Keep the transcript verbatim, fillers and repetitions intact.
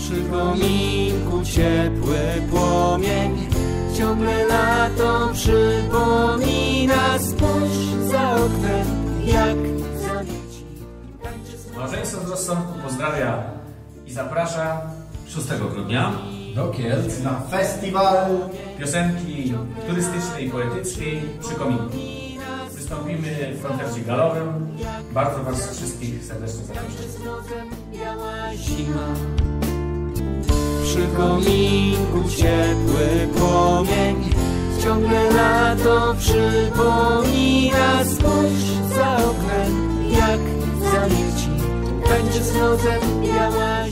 Przy kominku ciepły płomień ciągle lato przypomina. Spójrz za oknem, jak zamieci. Małżeństwo z rozsądku pozdrawia i zaprasza szóstego grudnia do Kielc na festiwal piosenki turystycznej i poetyckiej Przy kominku. Wystąpimy w koncercie galowym. Bardzo Was wszystkich serdecznie zapraszam. Przy kominku ciepły płomień ciągle lato przypomina. Spójrz za oknem, jak zamieci. Tańczy z nocem biała